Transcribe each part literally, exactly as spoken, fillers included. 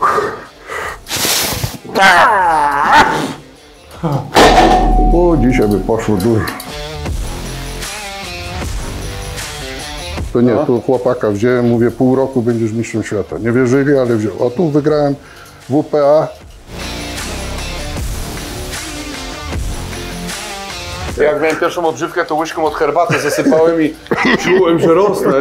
O, dzisiaj by poszło dużo. To nie, tu chłopaka wziąłem, mówię, pół roku będziesz mistrzem świata. Nie wierzyli, ale wziął. A tu wygrałem W P A. Jak miałem pierwszą odżywkę, to łyżką od herbaty zasypałem i czułem, że rosnę.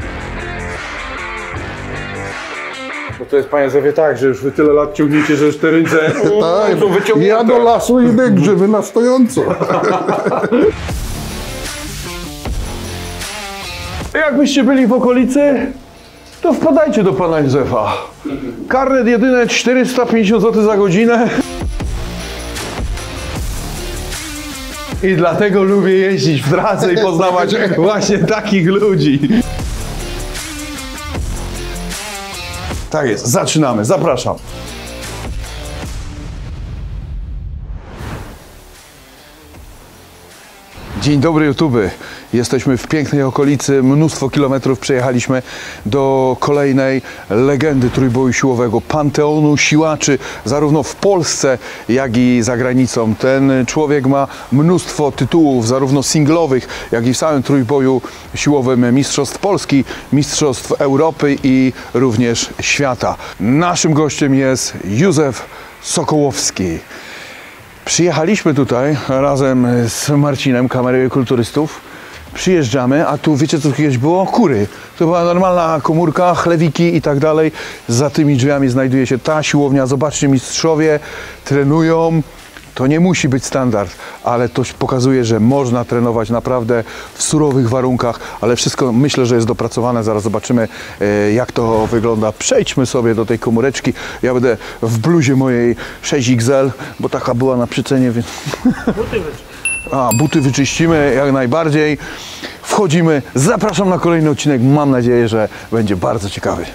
No to jest, panie Zefie, tak, że już wy tyle lat ciągniecie, że już te ręce Tak, są wyciągnięte. ja do lasu idę, grzyby na stojąco. Jakbyście byli w okolicy, to wpadajcie do pana Józefa. Karnet jedyne czterysta pięćdziesiąt złotych za godzinę. I dlatego lubię jeździć w trasę i poznawać właśnie takich ludzi. Tak jest, zaczynamy, zapraszam. Dzień dobry YouTube. Jesteśmy w pięknej okolicy, mnóstwo kilometrów przejechaliśmy do kolejnej legendy trójboju siłowego, panteonu siłaczy, zarówno w Polsce, jak i za granicą. Ten człowiek ma mnóstwo tytułów, zarówno singlowych, jak i w samym trójboju siłowym mistrzostw Polski, mistrzostw Europy i również świata. Naszym gościem jest Józef Sokołowski. Przyjechaliśmy tutaj razem z Marcinem, kamery kulturystów. Przyjeżdżamy, a tu wiecie co kiedyś było? Kury. To była normalna komórka, chlewiki i tak dalej. Za tymi drzwiami znajduje się ta siłownia. Zobaczcie, mistrzowie trenują. To nie musi być standard, ale to pokazuje, że można trenować naprawdę w surowych warunkach, ale wszystko myślę, że jest dopracowane. Zaraz zobaczymy, jak to wygląda. Przejdźmy sobie do tej komóreczki. Ja będę w bluzie mojej sześć X L, bo taka była na przycenie, więc... Buty A, buty wyczyścimy jak najbardziej. Wchodzimy. Zapraszam na kolejny odcinek. Mam nadzieję, że będzie bardzo ciekawy.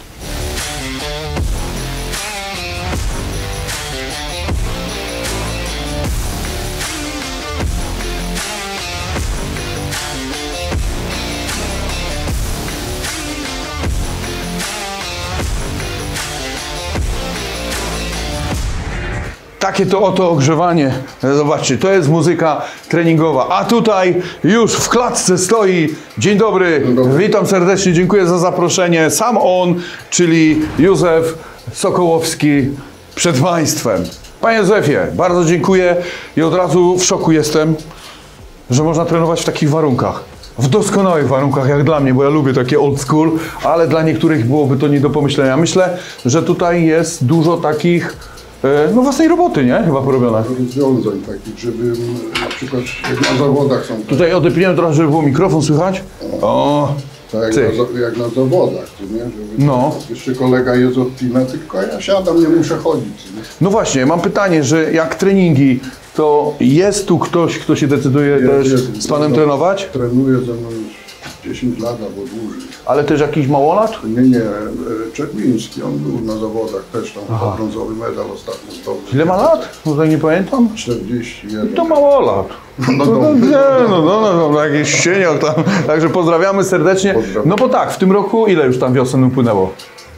Takie to oto ogrzewanie. Zobaczcie, to jest muzyka treningowa. A tutaj już w klatce stoi. Dzień dobry, Dzień dobry. Witam serdecznie, dziękuję za zaproszenie. Sam on, czyli Józef Sokołowski przed Państwem. Panie Józefie, bardzo dziękuję i od razu w szoku jestem, że można trenować w takich warunkach. W doskonałych warunkach, jak dla mnie, bo ja lubię takie old school, ale dla niektórych byłoby to nie do pomyślenia. Myślę, że tutaj jest dużo takich no własnej roboty, nie? Chyba porobione. Rozwiązań takich, żeby na przykład jak na zawodach są. Tutaj odepniemy trochę, żeby było mikrofon słychać. O, tak jak na, jak na zawodach, nie? Żeby no. Jeszcze kolega jest odpina, tylko ja siadam, nie muszę chodzić. Nie? No właśnie, mam pytanie, że jak treningi, to jest tu ktoś, kto się decyduje jest, też jest, z panem jest, trenować? Trenuję ze mną już dziesięć lat albo dłużej. Ale też jakiś małolat? Nie, nie, Czerwiński, on był na zawodach też tam, brązowy medal ostatnio zdobył. Ile ma lat? Tutaj nie pamiętam. czterdzieści jeden. To małolat. No, no, no, nie, no, no, no, no, jakiś ścieniok tam. Także pozdrawiamy serdecznie. Pozdrawiam. No bo tak, w tym roku ile już tam wiosen upłynęło?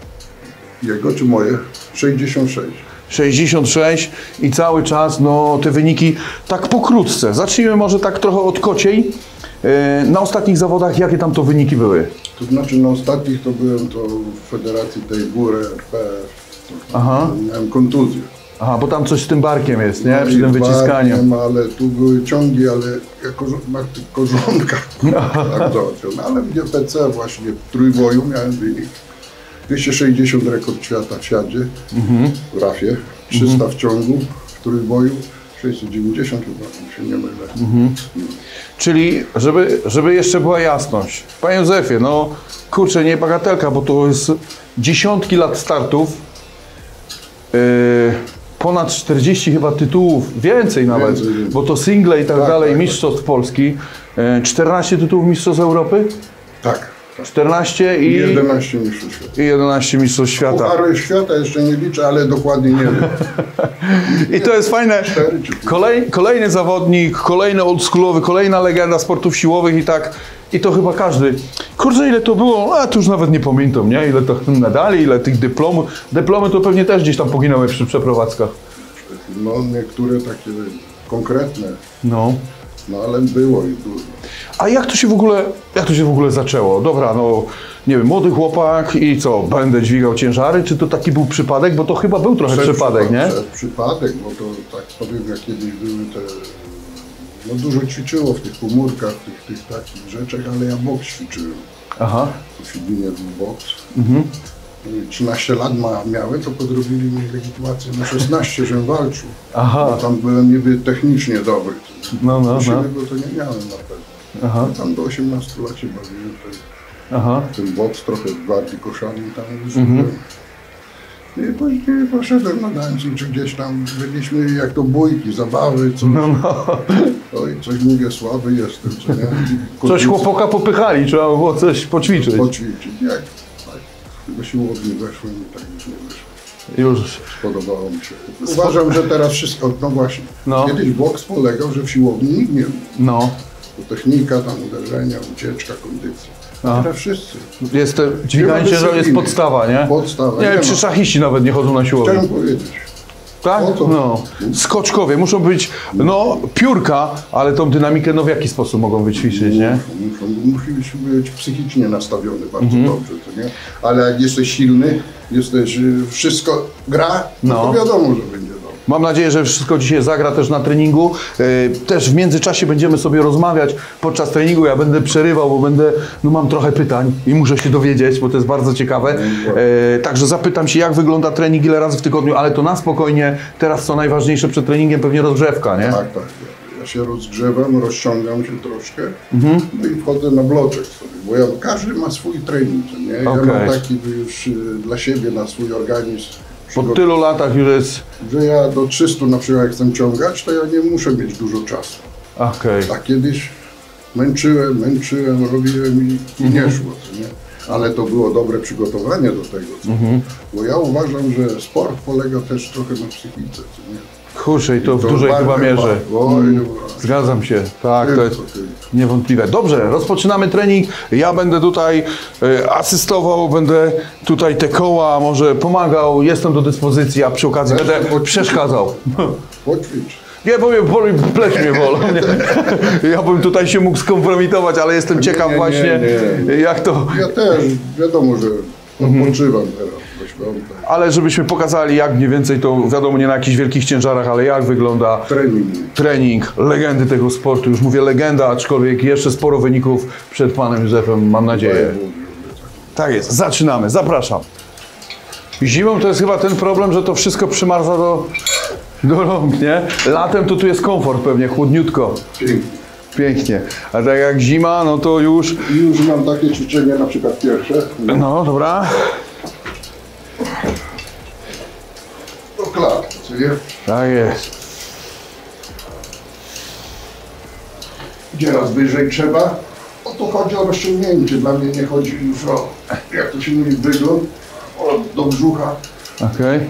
Jego czy moje? sześćdziesiąt sześć. sześćdziesiąt sześć i cały czas, no te wyniki tak pokrótce. Zacznijmy może tak trochę od kociej. Na ostatnich zawodach jakie tam to wyniki były? To znaczy na ostatnich to byłem to w Federacji tej Góry, R P F. Aha. Miałem kontuzję. Aha, bo tam coś z tym barkiem jest, nie? No Przy tym wyciskaniu. Barkiem, ale tu były ciągi, ale jako na tych korzonkach. Tak załatwione. Ale w G P C właśnie w trójboju miałem wynik. dwieście sześćdziesiąt rekord świata w siadzie, mhm. w rafie, trzysta mhm. w ciągu, w trójboju. sześćset dziewięćdziesiąt chyba, się nie mylę. Mhm. Czyli, żeby, żeby jeszcze była jasność. Panie Józefie, no kurczę, nie bagatelka, bo to jest dziesiątki lat startów, yy, ponad czterdzieści chyba tytułów, więcej nawet, więcej, więcej. Bo to single i tak, tak dalej, tak, mistrzostw tak. Polski, yy, czternaście tytułów mistrzostw Europy? Tak. czternaście i, jedenaście mistrzów świata. i jedenaście mistrzów świata. Puchary świata jeszcze nie liczę, ale dokładnie nie wiem. I to jest fajne. Cztery czy pięć. Kolej, kolejny zawodnik, kolejny oldschoolowy, kolejna legenda sportów siłowych i tak. I to chyba każdy. Kurczę, ile to było? A to już nawet nie pamiętam, nie? Ile to medali, ile tych dyplomów. Dyplomy to pewnie też gdzieś tam poginęły przy przeprowadzkach. No niektóre takie konkretne, No. no ale było i dużo. A jak to się w ogóle, jak to się w ogóle zaczęło? Dobra, no nie wiem, młody chłopak i co, będę dźwigał ciężary? Czy to taki był przypadek? Bo to chyba był trochę Przed przypadek, przypa- nie? Przed przypadek, bo to tak powiem, jak kiedyś były te... No dużo ćwiczyło w tych komórkach, w tych, tych takich rzeczach, ale ja boks ćwiczyłem. Aha. W Świdninie był boks. Mhm. trzynaście lat ma, miałem, to podrobili mi legitymację na szesnaście, żebym walczył. Aha. Bo tam byłem niby technicznie dobry. No, no, Do siebie no. go to nie miałem na pewno. Aha. No, tam do osiemnastu lat się bawiłem. Aha. Ten boks trochę w gwardii koszarnej tam już Mhm. byłem. I później poszedłem na Dańcu, czy gdzieś tam byliśmy, jak to bójki, zabawy, coś. No, no. Oj, coś mówię, słaby jestem, co nie? I Coś chłopaka popychali, trzeba było coś poćwiczyć. poćwiczyć. Jak? Tak. Do siłowni weszłem i tak już nie wyszło. Już. Podobało mi się. Uważam, że teraz wszystko, no właśnie, No. kiedyś boks polegał, że w siłowni nikt nie był. No. To technika, tam uderzenia, ucieczka, kondycja. A. Teraz wszyscy. Jest te, dźwiganie Nie ma ciężaru jest dyscypliny. podstawa, nie? Podstawa, Nie nie wiem, czy ma. szachiści nawet nie chodzą na siłownię. Chciałem powiedzieć. Tak? O to. No. Skoczkowie muszą być, no, piórka, ale tą dynamikę, no w jaki sposób mogą wyćwiczyć, nie? Muszą, muszą, musisz być psychicznie nastawiony bardzo Mhm. dobrze, to nie? Ale jak jesteś silny, jesteś, y, wszystko gra, no. No. to wiadomo, że będzie dobrze. Mam nadzieję, że wszystko dzisiaj zagra też na treningu. Yy, Też w międzyczasie będziemy sobie rozmawiać podczas treningu. Ja będę przerywał, bo będę, no mam trochę pytań i muszę się dowiedzieć, bo to jest bardzo ciekawe. Yy, Także zapytam się, jak wygląda trening, ile razy w tygodniu, ale to na spokojnie. Teraz co najważniejsze przed treningiem, pewnie rozgrzewka, nie? Tak, tak. Ja się rozgrzewam, rozciągam się troszkę, Mhm. no i wchodzę na bloczek sobie, bo ja, każdy ma swój trening, co nie? Ja Okej. mam taki już y, dla siebie, na swój organizm, Po przygo- tylu latach już jest... że ja do trzystu na przykład jak chcę ciągać, to ja nie muszę mieć dużo czasu. Okej. A kiedyś męczyłem, męczyłem, robiłem i, i nie szło, co nie? Ale to było dobre przygotowanie do tego, co? Bo ja uważam, że sport polega też trochę na psychice, co nie? Kurczę, i to w To dużej bardzo chyba mierze. bardzo. Oj, Mm, oj. Zgadzam się, tak, to jest Tylko, tylko. niewątpliwe. Dobrze, rozpoczynamy trening. Ja będę tutaj e, asystował, będę tutaj te koła może pomagał, jestem do dyspozycji, a przy okazji Weź będę to poćwicz. przeszkadzał. Poćwicz. Nie, bo mnie boli, pleć mnie bolą. Nie. Ja bym tutaj się mógł skompromitować, ale jestem ciekaw nie, nie, właśnie, nie. jak to... Ja też, wiadomo, że odpoczywam teraz do świątek. Ale żebyśmy pokazali, jak mniej więcej to, wiadomo, nie na jakichś wielkich ciężarach, ale jak wygląda Trening. trening, legendy tego sportu. Już mówię legenda, aczkolwiek jeszcze sporo wyników przed panem Józefem, mam nadzieję. Tak jest, zaczynamy, zapraszam. Zimą to jest chyba ten problem, że to wszystko przymarza do, do rąk, nie? Latem to tu jest komfort pewnie, chłodniutko, Pięknie. pięknie. A tak jak zima, no to już... I już mam takie ćwiczenia, na przykład pierwsze. No, dobra. Do klatki, co nie? Tak jest. Gdzie raz wyżej trzeba? O to chodzi o rozciągnięcie. Dla mnie nie chodzi już o, jak to się mówi, wygląd, o, do brzucha. Okej.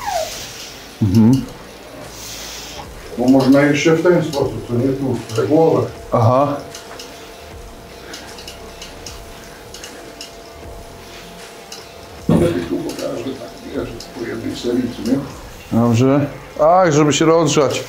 Bo można jeszcze w ten sposób, co nie tu, za głowę. Aha. Ja tu pokażę, tak, wiesz, po jednej serii, co nie? Dobrze. Ach, żeby się rozgrzać.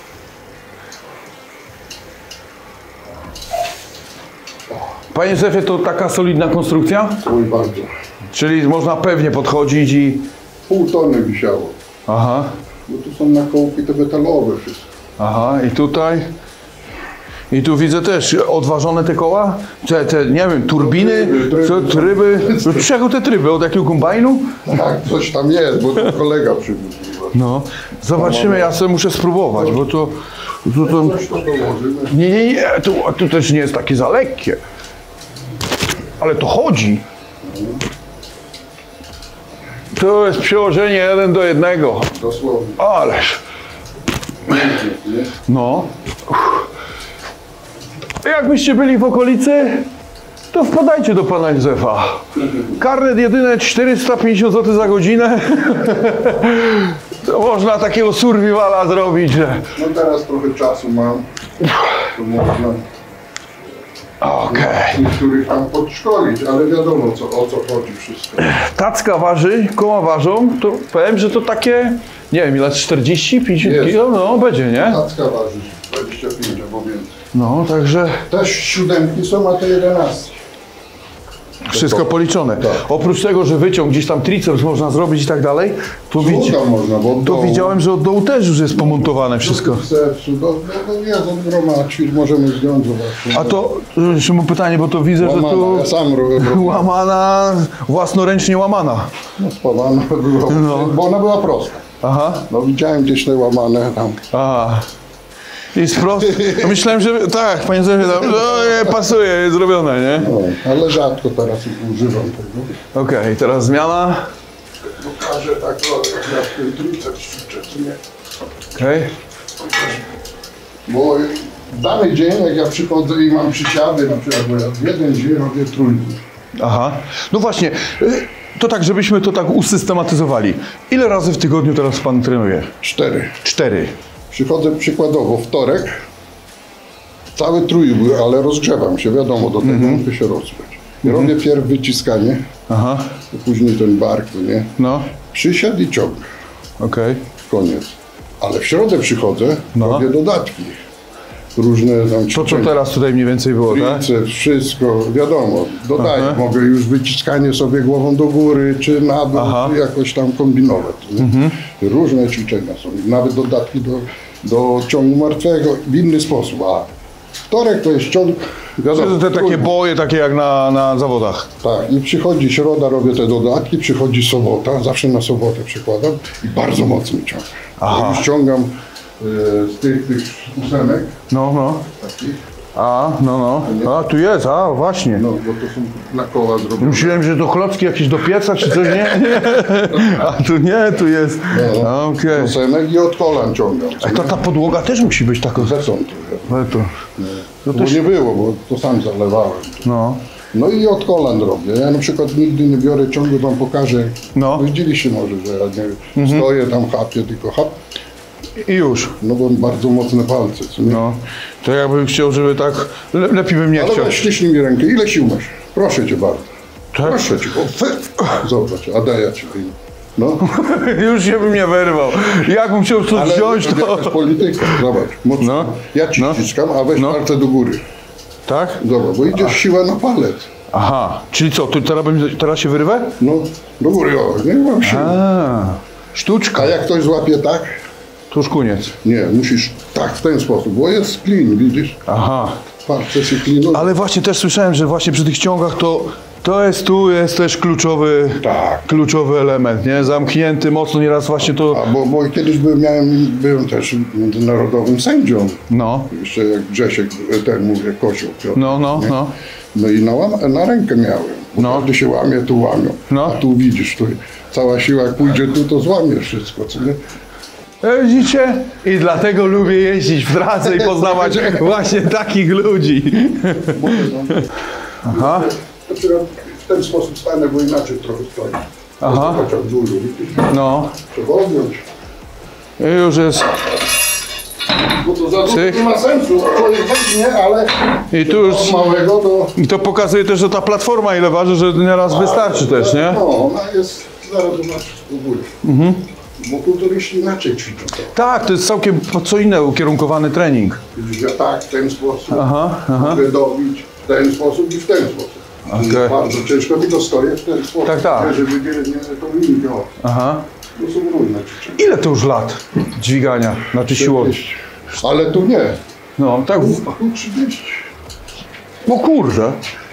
Panie Józefie, to taka solidna konstrukcja? Oj, bardzo. Czyli można pewnie podchodzić i... Pół tony wisiało. Aha, Bo tu są nakołki te metalowe wszystko. aha, i tutaj... I tu widzę też odważone te koła? Te, te nie wiem, turbiny, Tryby, co, tryby. Z czego te tryby? Od jakiego kombajnu? Tak, coś tam jest, bo to kolega przywiózł. No, zobaczymy, ja sobie muszę spróbować, bo to... to, to Coś to dołożymy. nie, nie, nie, tu, tu też nie jest takie za lekkie. Ale to chodzi. To jest przełożenie jeden do jednego. Dosłownie. Ależ, Pięknie, nie? no. Jakbyście byli w okolicy, to wpadajcie do pana Józefa. Karnet jedyne czterysta pięćdziesiąt złotych za godzinę. To można takiego survivala zrobić, że... No teraz trochę czasu mam, to można Okej. niektórych tam podszkolić, ale wiadomo co, o co chodzi wszystko. Tacka waży, koła ważą, to powiem, że to takie, nie wiem ile, czterdzieści pięćdziesiąt Jest. kilo, no będzie, nie? Tacka waży dwadzieścia pięć albo więcej. No, także Też siódemki są, a te jedenastki. wszystko policzone. Tak. Oprócz tego, że wyciąg gdzieś tam triceps można zrobić i tak dalej, to, widzi, Długo można, bo od to dołu- widziałem, że od dołu też już jest pomontowane wszystko. Bicepsu, no, no, no jest od groma ćwicz, możemy zdjąć, zobaczyć. A to, jeszcze mam pytanie, bo to widzę, że tu Łamana, ja sam robię. łamana, własnoręcznie łamana. No spawana była, No. bo ona była prosta. Aha, No widziałem gdzieś te łamane tam. aha. I sprost. No myślałem, że tak, panie Józefie, no, nie, pasuje, jest zrobione, nie? No, ale rzadko teraz używam tego. Okej, teraz zmiana. Pokażę tak, o, jak ten triceps ćwiczę, czy nie? Okej. Bo w dany dzień, jak ja przychodzę i mam przysiady, na przykład, bo ja w jeden dzień robię trójbój. Aha. No właśnie, y, to tak, żebyśmy to tak usystematyzowali. Ile razy w tygodniu teraz pan trenuje? Cztery. Cztery. Przychodzę przykładowo wtorek, cały trójbój, ale rozgrzewam się, wiadomo, do tego muszę się rozgrzać. I robię pierw wyciskanie, Aha. a później ten bark, to nie? No, Przysiad i ciąg, okej. koniec. Ale w środę przychodzę, No. robię dodatki. Różne tam To co ćwiczenia. teraz tutaj mniej więcej było, tak? Triceps, wszystko, wiadomo, dodaję, Aha. mogę już wyciskanie sobie głową do góry, czy na dół, Aha. czy jakoś tam kombinować. Mhm. Różne ćwiczenia są, nawet dodatki do, do ciągu martwego w inny sposób. A wtorek to jest ciąg, wiadomo, Te takie trójbój. boje, takie jak na, na zawodach. Tak, i przychodzi środa, robię te dodatki, przychodzi sobota, zawsze na sobotę przykładam i bardzo mocny ciąg. Aha. Ja już ściągam e, z tych, tych ósemek, No, no. takich, A, no, no. A, tu jest, a, właśnie. no bo to są na koła zrobione. Myślałem, że to klocki jakieś do pieca, czy coś, nie? Nie. A tu nie, tu jest. No. Okej. Ósemek i od kolan ciągam. A to ta podłoga też musi być taka. Zresztą to, Ale to, to też- nie było, bo to sam zalewałem. no. No i od kolan robię. Ja na przykład nigdy nie biorę ciągu, wam pokażę. No. Widzieliście może, że ja nie stoję tam, chapię, tylko chap. I już. No bo bardzo mocne palce, co nie? No. To jakbym chciał, żeby tak, le, lepiej bym nie Ale chciał. weź, ściśnij mi rękę. Ile sił masz? Proszę cię bardzo. Tak? Proszę cię. O, fe... Zobacz, a daj ja ci wyjmę. No, Już się bym nie wyrwał. Jakbym chciał coś ale wziąć, to to... jest polityka. Zobacz, mocno. No. Ja ci No. ściskam, a weź No. palce do góry. Tak? Zobacz, bo idziesz siła na palec. Aha. Czyli co, tu teraz, bym, teraz się wyrwę? No, do góry, o, nie mam siły. A, sztuczka. A jak ktoś złapie tak? To już koniec. Nie, musisz tak, w ten sposób, bo jest klin, widzisz? Aha. Palce się kliną. Ale właśnie też słyszałem, że właśnie przy tych ciągach to, to jest tu jest też kluczowy, Tak. kluczowy element, nie? Zamknięty mocno, nieraz właśnie to... A bo, bo kiedyś byłem, miałem, byłem też międzynarodowym sędzią. No, Jeszcze jak Grzesiek, ten mówię, Kozioł. Piotr, no, no, nie? no. No i na, łam- na rękę miałem. Bo No. każdy się łamie, tu łamią. No. A tu widzisz, tu cała siła jak pójdzie tu, to złamie wszystko, co nie? E, Widzicie? I dlatego lubię jeździć w trasę i poznawać właśnie takich ludzi. Aha. Na przykład w ten sposób stanę, bo inaczej trochę stoi. Aha. Chociaż dużo, widzisz? No. Trzeba odjąć. I już jest. Bo to za dużo Cyk. nie ma sensu. Człowiek weźmie, ale I tu już... od małego do... I to pokazuje też, że ta platforma ile waży, że nieraz wystarczy też, nie? No, ona jest, zaraz zobaczysz w górę. Bo kulturyści inaczej ćwiczą to. Tak, to jest całkiem po co inne ukierunkowany trening. Widzisz, ja tak, w ten sposób, Aha, aha. mogę dobić w ten sposób i w ten sposób. Okej. Bardzo ciężko mi to stoję w ten sposób, Tak, tak. nie, żeby nie, nie tą linkę. o. Aha. To są różne ćwiczenia. Ile to już lat dźwigania, znaczy siłowni? Ale tu nie. No, tak. w- Tu trzydzieści. O kurde.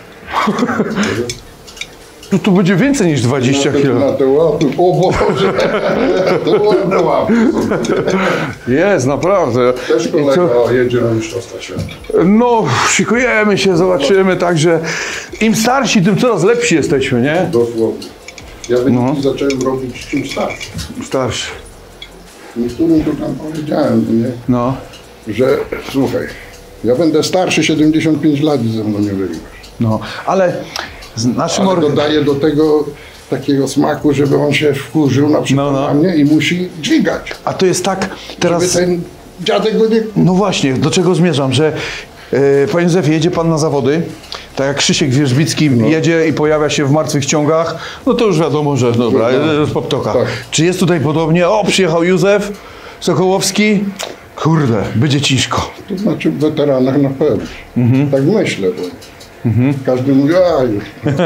Tu, tu będzie więcej niż dwadzieścia Na te, kilo. na te łapy. O Boże, to ładne łapy. Jest, naprawdę. Też I kolega co- o, jedzie na mistrzostwa świata. No, szykujemy się, zobaczymy, także im starsi, tym coraz lepsi jesteśmy, nie? Dosłownie. Ja wyniki No. zacząłem robić czym starszy. Starsi. Niektórym tu tam powiedziałem, nie? No. że słuchaj, ja będę starszy siedemdziesiąt pięć lat i ze mną nie wygrasz. No, ale z naszym Ale organem... dodaje do tego takiego smaku, żeby on się wkurzył na przykład No, no. na mnie i musi dźwigać. A to jest tak teraz... Żeby ten dziadek go nie... No właśnie, do czego zmierzam, że e, panie Józefie, jedzie pan na zawody, tak jak Krzysiek Wierzbicki No. jedzie i pojawia się w martwych ciągach, no to już wiadomo, że dobra, No. z poptoka. Tak. Czy jest tutaj podobnie? O, przyjechał Józef Sokołowski, kurde, będzie ciężko. To znaczy w weteranach na pewno. Tak myślę, bo każdy mówi, a już,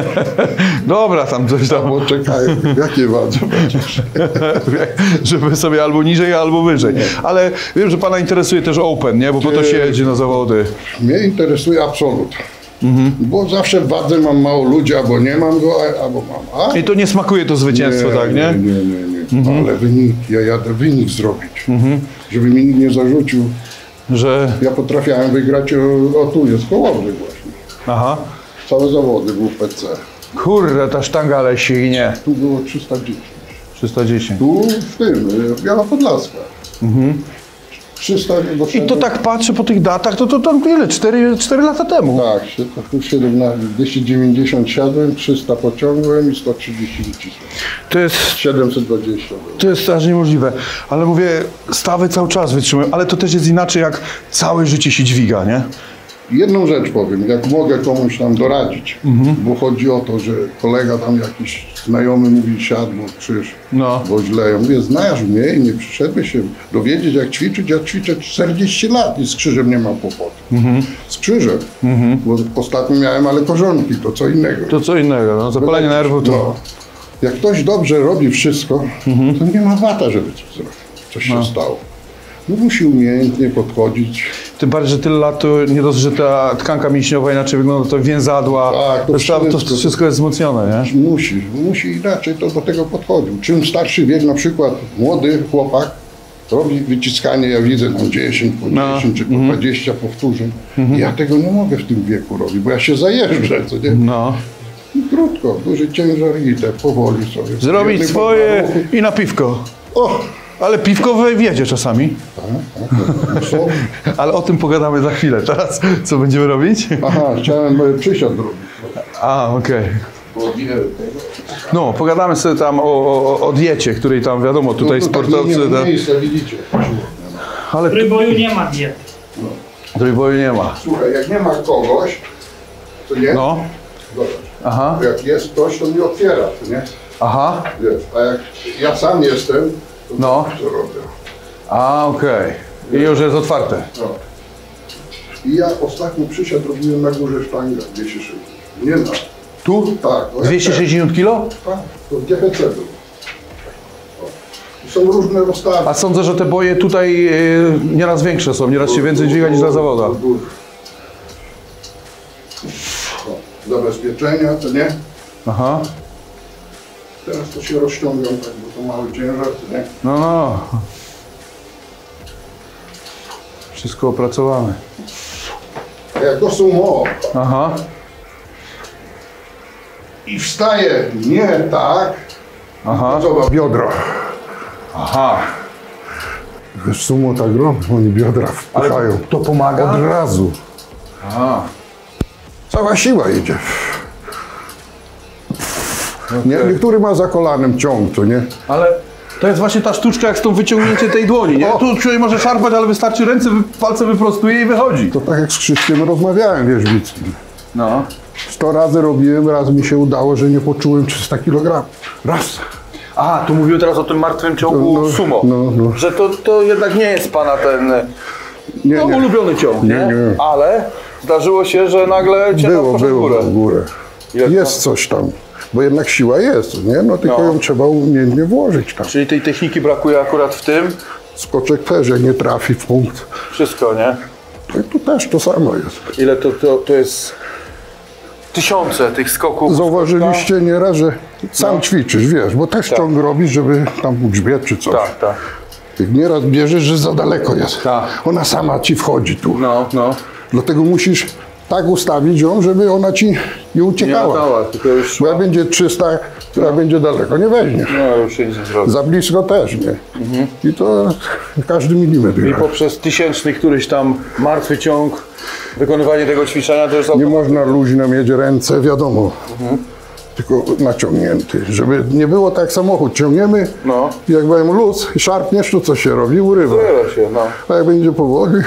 Dobra, tam coś tam, bo czekaj, jakie wady będziesz? żeby sobie albo niżej, albo wyżej. Ale wiem, że pana interesuje też Open, nie? Bo po to się jedzie na zawody. Mnie interesuje absolut. Bo zawsze w wadze mam mało ludzi, albo nie mam go, a- albo mam. A? I to nie smakuje to zwycięstwo, tak, nie? Nie, nie, nie. Ale wynik, ja jadę wynik zrobić. Żeby mi nikt nie zarzucił. Że, Ja potrafiłem wygrać, o, o tu jest Kołobrzeg właśnie. aha, Całe zawody był w P C. kurde, ta sztanga ale się ginie. Tu było trzysta dziesięć. trzysta dziesięć. Tu w tym, w Białopodlaska. trzysta, bo I to tak patrzę po tych datach, to to, to ile? cztery lata temu. Tak, się- to tu siedemnaście, dwieście dziewięćdziesiąt siadłem, trzysta pociągłem i sto trzydzieści wycisłem. To jest, siedemset dwadzieścia było. to jest aż niemożliwe. Ale mówię, stawy cały czas wytrzymują, ale to też jest inaczej, jak całe życie się dźwiga, nie? Jedną rzecz powiem, jak mogę komuś tam doradzić, bo chodzi o to, że kolega tam jakiś znajomy mówi siadł, bo krzyż, No. bo źle. Ja mówię, znasz mnie i nie przyszedłeś się dowiedzieć jak ćwiczyć, ja ćwiczę czterdzieści lat i z krzyżem nie mam kłopotu. Z krzyżem, bo ostatnio miałem ale korzonki, to co innego. To co innego, no, zapalenie nerwu to... No. Jak ktoś dobrze robi wszystko, to nie ma wata, żeby coś zrobić, coś się stało. No musi umiejętnie podchodzić. Tym bardziej, że tyle lat to nie dosyć, że ta tkanka mięśniowa inaczej wygląda, to więzadła, Tak, to to, to, to wszystko. wszystko jest wzmocnione, nie? Musi, musi inaczej to do tego podchodził. Czym starszy wiek, na przykład młody chłopak robi wyciskanie, ja widzę tam dziesięć po No. dziesięć czy po dwadzieścia powtórzeń. Ja tego nie mogę w tym wieku robić, bo ja się zajeżdżę, co nie? No. I krótko, duży ciężar i te powoli sobie. Zrobić Jednym swoje podmaruchu. i na piwko. O! Ale piwko wy- wjedzie czasami. Co? Ale o tym pogadamy za chwilę. Teraz co będziemy robić? Aha, chciałem e, przysiad robić. A, okej. Bo nie, tego. No, pogadamy sobie tam o, o, o diecie, której tam wiadomo, tutaj No, tu tak sportowcy... nie ma tam- miejsca, widzicie. Ale W trójboju nie ma diety. trójboju nie ma. Słuchaj, jak nie ma kogoś, to nie? No, Zobacz. aha, Jak jest ktoś, to mi otwiera, to nie? aha, Wiesz, a jak ja sam jestem, to No. co robię? a okej. I już jest otwarte. No. I ja ostatnio przysiad robiłem na górze sztanga dwieście sześćdziesiąt. Nie ma. Tu? Tak. no jak dwieście sześćdziesiąt kilo? tak, Tak, to G P C było. O. I są różne rozstawy. A sądzę, że te boje tutaj yy, nieraz większe są, nieraz się więcej dźwiga niż na zawodach. O, zabezpieczenia, to nie? Aha, Teraz to się rozciągam, tak, bo to mały ciężar, to nie? no, no. Wszystko opracowane. A jak to są o, Aha, i wstaje nie tak, aha, to zobacz biodra. aha. Wiesz, sumo tak robią, oni biodra wpychają. To pomaga? Od razu. Aha. Cała siła idzie. Nie, niektóry ma za kolanem ciąg, to nie? Ale to jest właśnie ta sztuczka jak z tą wyciągnięcie tej dłoni, nie? O. Tu człowiek może szarpać, ale wystarczy ręce, wy- palce wyprostuje i wychodzi. To tak jak z Krzyśkiem rozmawiałem wierzbickim. No. Sto razy robiłem, raz mi się udało, że nie poczułem trzysta kilogramów. Raz. A, tu mówił teraz o tym martwym ciągu No, sumo. no, no. Że to, to jednak nie jest pana ten Nie, no, nie. ulubiony ciąg, nie? Nie, nie. Ale zdarzyło się, że nagle cię Było, poszedł w było górę. w górę. Ile Jest coś tam. Bo jednak siła jest, nie? No tylko No. ją trzeba umiejętnie włożyć tam. Czyli tej techniki brakuje akurat w tym. Skoczek też, jak nie trafi w punkt. Wszystko, nie? To tu też to samo jest. Ile to, to, to jest tysiące tych skoków. Zauważyliście nieraz, że sam No. ćwiczysz, wiesz, bo też Tak. ciąg robisz, żeby tam grzbiet czy coś. Tak, tak. Jak nieraz bierzesz, że za daleko jest. Tak. Ona sama ci wchodzi tu. No, no. Dlatego musisz tak ustawić ją, żeby ona ci nie Nie uciekała. latała, tylko już, Bo jak będzie trzysta, która będzie daleko, nie weźmiesz. no, już się nic nie zrobi. Za blisko też nie. I to każdy milimetr. I poprzez tysięczny któryś tam martwy ciąg wykonywanie tego ćwiczenia to jest... Nie można luźno mieć ręce, wiadomo. Mhm. Tylko naciągnięty, żeby nie było tak jak samochód. Ciągniemy, No. jak powiem luz i szarpniesz, to co się robi? Urywa. Urywa się, no. A jak będzie powoli...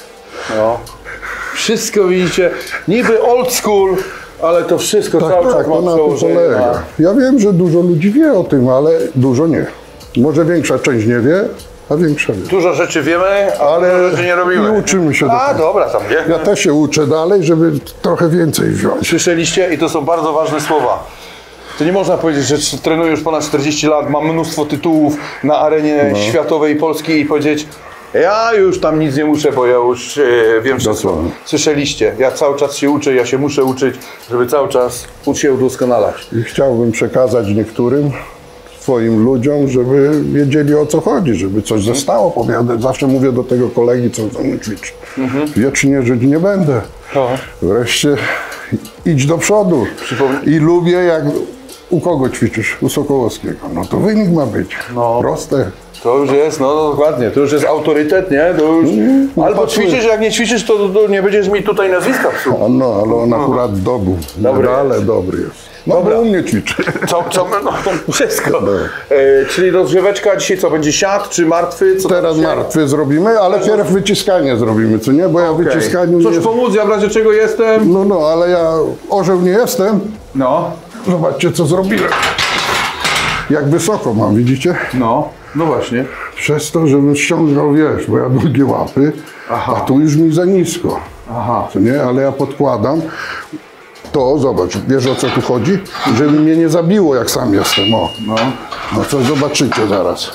No. Wszystko widzicie, niby old school, ale to wszystko Tak, cały tak, czas ma to na tym przełożenie polega. na... Ja wiem, że dużo ludzi wie o tym, ale dużo nie. Może większa część nie wie, a większa wie. Dużo rzeczy wiemy, ale dużo rzeczy nie robimy. I uczymy się A, do tego. dobra, tam nie. Ja też się uczę dalej, żeby trochę więcej wziąć. Słyszeliście? I to są bardzo ważne słowa. To nie można powiedzieć, że trenuję już ponad czterdzieści lat, mam mnóstwo tytułów na arenie No. światowej Polski i powiedzieć, ja już tam nic nie muszę, bo ja już e, wiem wszystko. Dosłownie. Słyszeliście? Ja cały czas się uczę, ja się muszę uczyć, żeby cały czas uczyć się udoskonalać. I chciałbym przekazać niektórym swoim ludziom, żeby wiedzieli o co chodzi, żeby coś zostało powiadać. Zawsze mówię do tego kolegi, co ze mną ćwiczy. Mhm. Wiecznie żyć nie będę. No. Wreszcie idź do przodu. Przypomnij- I lubię, jak u kogo ćwiczysz? U Sokołowskiego. No to wynik ma być. No. Proste. To już jest, no dokładnie, to już jest autorytet, nie? To już... no Albo pasuje. ćwiczysz, jak nie ćwiczysz, to, to nie będziesz mi tutaj nazwiska psuł. A no, ale on akurat zdobył. Dobry ale jest. dobry jest. No Dobra. bo u mnie ćwiczy. Co, co, no to wszystko. E, czyli rozgrzeweczka dzisiaj co, będzie siat czy martwy? Co Teraz tam się- martwy zrobimy, ale pierw wyciskanie zrobimy, co nie? Bo ja w Okej. wyciskaniu Coś nie... pomóc, ja w razie czego jestem? No, no, ale ja orzeł nie jestem. No, Zobaczcie, co zrobiłem. Jak wysoko mam, widzicie? no, no właśnie. Przez to, żebym ściągał, wiesz, bo ja długie łapy, Aha. a tu już mi za nisko. Aha. Co nie? Ale ja podkładam. To, zobacz, wiesz o co tu chodzi? Żeby mnie nie zabiło, jak sam jestem, o. No. No co zobaczycie zaraz.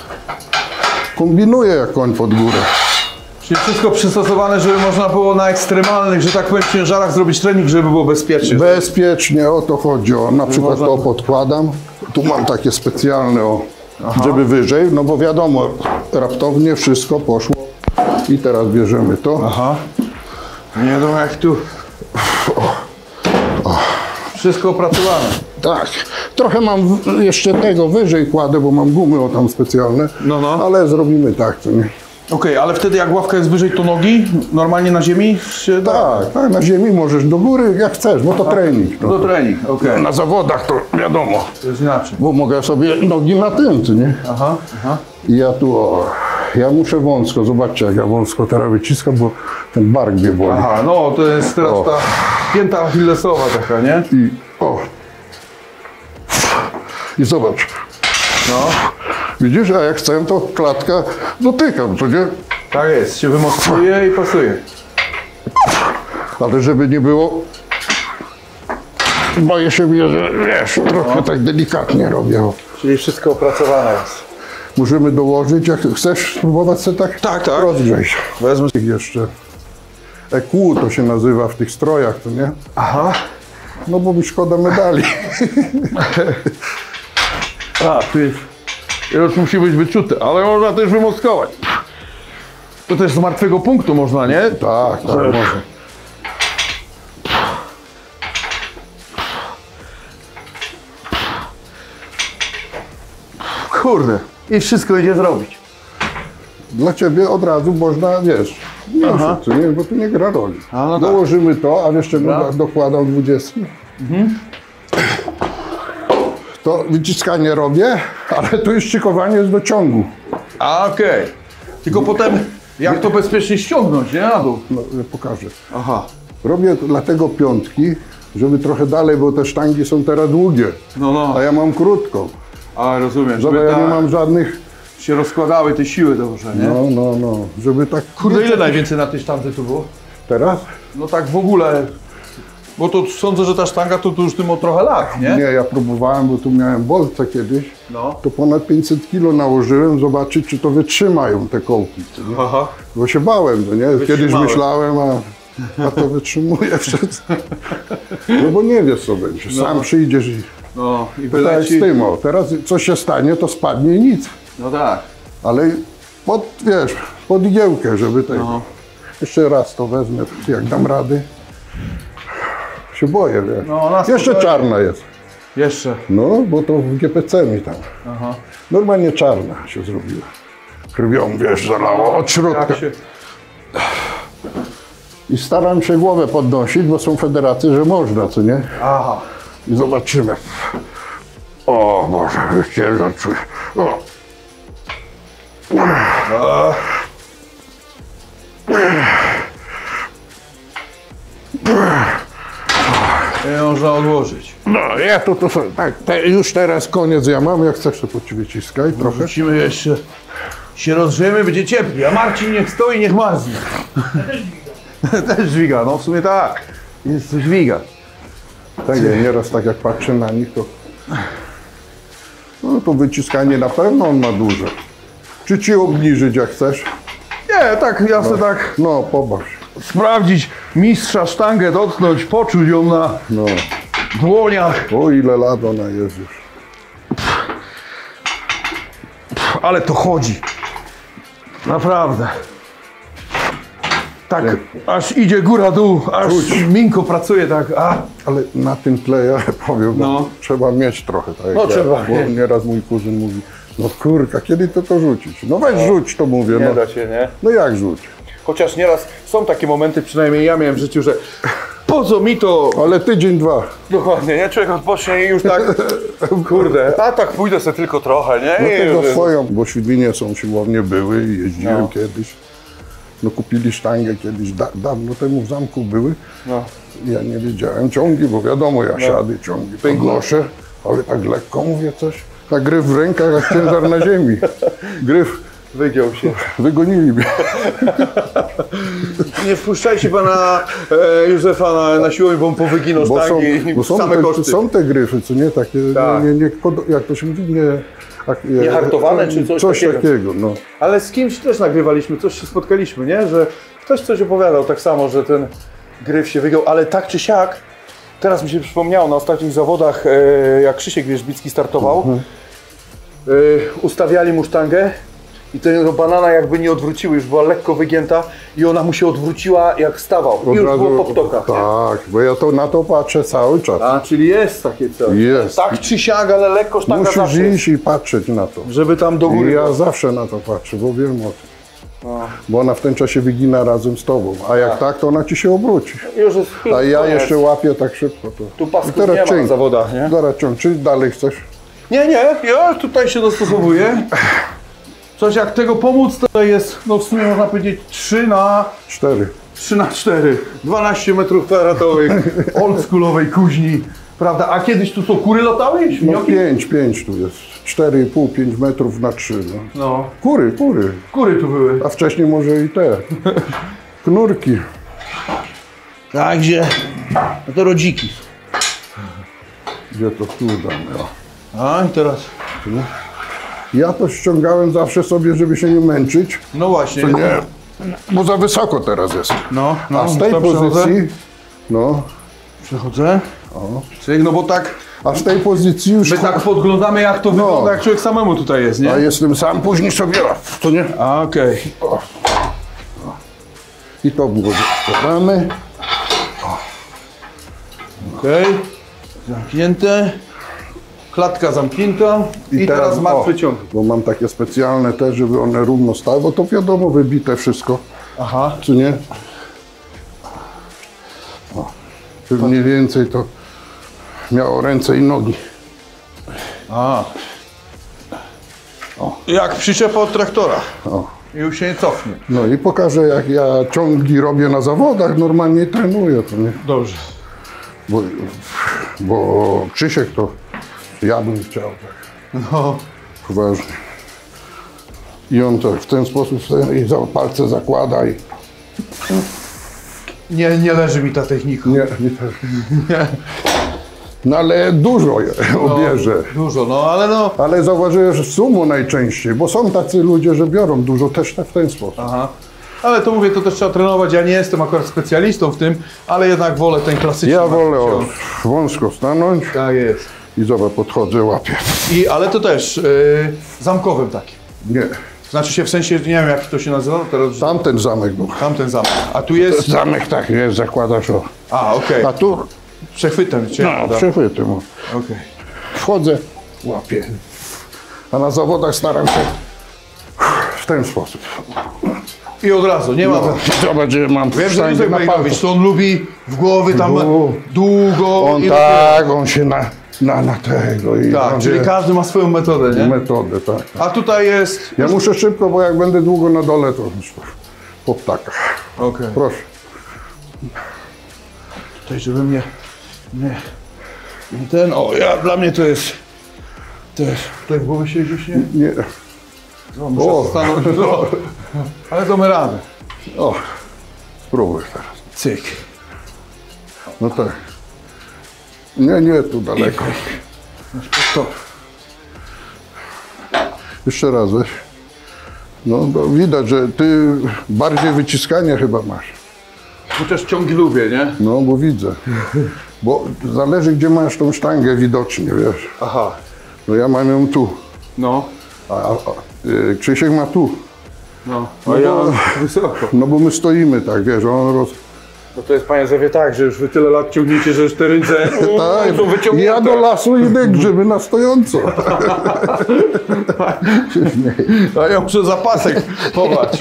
Kombinuję jak koń pod górę. Czyli wszystko przystosowane, żeby można było na ekstremalnych, że tak powiem, ciężarach zrobić trening, żeby było bezpiecznie. Bezpiecznie, o to chodzi. O, na przykład można- to podkładam. Tu mam takie specjalne, o, żeby wyżej, no bo wiadomo, raptownie wszystko poszło. I teraz bierzemy to. Aha. Nie wiadomo jak tu. Wszystko opracowane. Tak. Trochę mam w- jeszcze tego wyżej kładę, bo mam gumy o tam specjalne. No, no. Ale zrobimy tak, co nie? Okej, ale wtedy jak ławka jest wyżej, to nogi normalnie na ziemi się da? Tak, tak, na ziemi możesz do góry jak chcesz, bo to trening. No. Do trening, okej. Na zawodach to wiadomo, To jest inaczej. bo mogę sobie nogi na tym, co nie? Aha, aha. I ja tu, o, ja muszę wąsko, zobaczcie jak ja wąsko teraz wyciskam, bo ten bark mnie boli. Aha, no to jest teraz O. ta pięta achillesowa taka, nie? I o. I zobacz, No, widzisz, a jak chcę, to klatka dotykam, co nie? tak jest, się wymoskuje i pasuje. Ale żeby nie było, boję się, że wiesz, trochę tak delikatnie robię. O. Czyli wszystko opracowane jest. Możemy dołożyć, jak chcesz spróbować sobie tak? Tak, tak. Rozgrzeć. Wezmę. Jeszcze E Q to się nazywa w tych strojach, to nie? Aha. No bo mi szkoda medali. A, tu jest, już musi być wyczute, ale można też wymoskować. To też z martwego punktu można, nie? Tak, tak, może. Kurde. I wszystko idzie zrobić. Dla ciebie od razu można, wiesz, Aha. co nie, bo tu nie gra roli. A, no tak. Dołożymy to, a wiesz czego Dobra. do- dokładam dwudziestki? To wyciskanie robię, ale tu już szykowanie jest do ciągu. A, okej. Tylko potem, jak to bezpiecznie ściągnąć, nie? Na dół. No, ja pokażę. Aha. Robię dlatego piątki, żeby trochę dalej, bo te sztangi są teraz długie, No, no. a ja mam krótką. A, rozumiem, Zobacz, żeby ja nie tak mam żadnych, się rozkładały te siły dobrze, nie? no, no, no, żeby tak, Kurde, ile najwięcej na tej sztandze tu było? teraz? No tak w ogóle, bo to sądzę, że ta sztanga to, to już tym o trochę lat, nie? Nie, ja próbowałem, bo tu miałem bolce kiedyś, No. to ponad pięćset kilo nałożyłem, zobaczyć, czy to wytrzymają te kołki, co nie? Aha. Bo się bałem, to nie? Kiedyś Wytrzymałem. myślałem, a, a to wytrzymuje przez... No bo nie wiesz, co będzie, sam przyjdziesz i... No i To tak jak z wyleci. tym, o, teraz co się stanie, to spadnie i nic. No tak. Ale pod, wiesz, pod igiełkę, żeby tego. No. Jeszcze raz to wezmę, jak dam rady. Się boję, wiesz. No, na Jeszcze spokojnie. czarna jest. Jeszcze. No, bo to w G P C mi tam. Aha. Normalnie czarna się zrobiła. Krwią, wiesz, zalało od środka. Jak się... I staram się głowę podnosić, bo są federacje, że można, co nie? Aha. I zobaczymy. O Boże, już ciężar czuję. O. A. Nie można odłożyć. No, ja to, to sobie, tak, te, już teraz koniec ja mam, jak chcesz to po ci wyciskaj trochę. Wrócimy jeszcze, się rozgrzejemy, będzie ciepli, a Marcin niech stoi, niech marznie. Też dźwiga, no w sumie tak, jest coś dźwiga. Tak, ja nieraz tak jak patrzę na nich, to no to wyciskanie na pewno on ma duże. Czy ci obniżyć jak chcesz? Nie, tak, ja chcę tak No, pobaw się. sprawdzić mistrza sztangę, dotknąć, poczuć ją na No. dłoniach. O ile lat ona jest już. Ale to chodzi. Naprawdę. Tak, aż idzie góra-dół, aż miękko pracuje, tak. A. Ale na tym tle ja powiem, no. No. trzeba mieć trochę. Tak jak No, ja, trzeba bo mieć. nieraz mój kuzyn mówi, no kurka, kiedy to to rzucić? No weź rzuć, to mówię. Nie No, da się, nie? no jak rzuć? Chociaż nieraz są takie momenty, przynajmniej ja miałem w życiu, że po co mi to. Ale tydzień, dwa. Dokładnie, nie? Człowiek odpocznie i już tak, kurde, a tak pójdę sobie tylko trochę, nie? No I tego już- swoją, bo Świdwinie są siłownie, były i jeździłem No. kiedyś. No kupili sztangę kiedyś, da, dawno temu w zamku były. No. Ja nie wiedziałem ciągi, bo wiadomo, ja siady, ciągi podnoszę, ale tak lekko mówię coś. A gryf w rękach, jak ciężar na ziemi. Gryf, Wygiął się. wygonili mnie. Nie wpuszczajcie pana e, Józefa na, na siłownię, bo on powyginął Bo są, sztangi i bo są, same te, koszty. są te gryfy, co nie, takie, Tak. nie, nie, pod- jak to się mówi, nie... jak- Niehartowane czy coś Coś takiego? takiego, no. Ale z kimś też nagrywaliśmy, coś się spotkaliśmy, nie? Że ktoś coś opowiadał tak samo, że ten gryf się wygiął, ale tak czy siak, teraz mi się przypomniało, na ostatnich zawodach, e, jak Krzysiek Wierzbicki startował, Mhm. e, ustawiali mu sztangę i tego banana jakby nie odwróciły, już była lekko wygięta i ona mu się odwróciła jak stawał i Od już razu- było po ptokach. nie? Tak, bo ja to na to patrzę cały czas. A, czyli jest takie coś. Jest. Tak czy siak, ale lekko sztanga Musisz zawsze jest, iść i patrzeć na to. żeby tam do I góry. ja zawsze na to patrzę, bo wiem o tym. No. Bo ona w ten czasie wygina razem z tobą, a jak tak, to ona ci się obróci. Już jest A ja koniec. jeszcze łapię tak szybko. To. Tu pasków I teraz nie ma na ciąg. zawodach, nie? Zaraz ciąg, czy dalej chcesz? Nie, nie, ja tutaj się dostosowuję. Coś jak tego pomóc, to jest, no w sumie można powiedzieć trzy na Cztery. trzy na cztery. dwanaście metrów kwadratowych, oldschoolowej kuźni, prawda? A kiedyś tu co, kury latały? No Śmioki? pięć, pięć tu jest. Cztery i pół, pięć metrów na trzy. No. No, Kury, kury. kury tu były. A wcześniej może i te. Knurki. Także, no to rodziki. Gdzie to tu damy? O. A i teraz, Ja to ściągałem zawsze sobie, żeby się nie męczyć. no właśnie. To nie, bo za wysoko teraz jest. No, no, A z tej to przechodzę. pozycji, no, Przechodzę. Cyk, no bo tak, a z tej pozycji już, my tak podglądamy jak to wygląda, jak człowiek samemu tutaj jest, nie? a jestem sam, później sobie, to nie? A, okej. I to było składamy. Okej. Zamknięte. Klatka zamknięta. I, teraz martwy o, ciąg. Bo mam takie specjalne te, żeby one równo stały, bo to wiadomo, wybite wszystko, Aha. czy nie? O, żeby mniej więcej to miało ręce i nogi. A. O. Jak przyczepa od traktora. O. I już się nie cofnie. No i pokażę, jak ja ciągi robię na zawodach, normalnie trenuję, to nie? Dobrze. Bo, bo Krzysiek to ja bym chciał tak No. poważnie. I on to w ten sposób sobie i za palce zakłada i Nie, nie leży mi ta technika. nie, nie, Nie. no ale dużo je obierze. Dużo, no ale no. Ale zauważyłem, że sumo najczęściej, bo są tacy ludzie, że biorą dużo też w ten sposób. Aha. Ale to mówię, to też trzeba trenować. Ja nie jestem akurat specjalistą w tym, ale jednak wolę ten klasyczny. Ja wolę o, ciąg. wąsko stanąć Tak jest. i zobacz, podchodzę, łapię. I, ale to też yy, zamkowym takim. Nie, Znaczy się w sensie, nie wiem jak to się nazywa, teraz tamten zamek był. tamten zamek. A tu jest. Zamek tak, nie, zakładasz o. A, okej. A tu, Przechwytem cię. no, da. przechwyty mu. Okej. Wchodzę, łapię. A na zawodach staram się w ten sposób. I od razu, nie ma... No, zobacz, że mam Wiem, że wszędzie Józef na Bejnowicz, palcu. to on lubi w głowy tam Dłu- długo. On i tak, on się na, na, na tego i Tak, on czyli wie każdy ma swoją metodę, nie? metodę, tak. A tutaj jest... Ja muszę szybko, bo jak będę długo na dole, to już po ptakach. Okej. Proszę. Tutaj, żeby mnie... Nie, nie ten... O, ja, dla mnie to jest... To jest... Tutaj w głowie się gdzieś nie... Nie. No, muszę O. stanąć. No. Ale damy radę. O, spróbuj teraz. Cyk. No tak. Nie, nie, tu daleko. To. Jeszcze raz weź. No, bo widać, że ty bardziej wyciskania chyba masz. Chociaż ciągi lubię, nie? No, bo widzę. Bo zależy, gdzie masz tą sztangę widocznie, wiesz. Aha. No ja mam ją tu, No. a, a, a y, Krzysiek ma tu. No. No A ja bo- wysoko. No bo my stoimy tak, wiesz, on roz... No to jest, panie Zewie, tak, że już wy tyle lat ciągniecie, że już te ręce Tak, są wyciągnięte. ja do lasu idę grzyby na stojąco. A ja muszę zapasek chować.